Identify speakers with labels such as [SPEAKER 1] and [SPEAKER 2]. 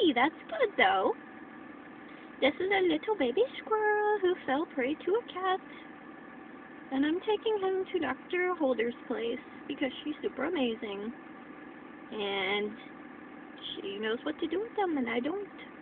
[SPEAKER 1] Hey, that's good though. This is a little baby squirrel who fell prey to a cat. And I'm taking him to Dr. Holder's place because she's super amazing. And she knows what to do with them and I don't.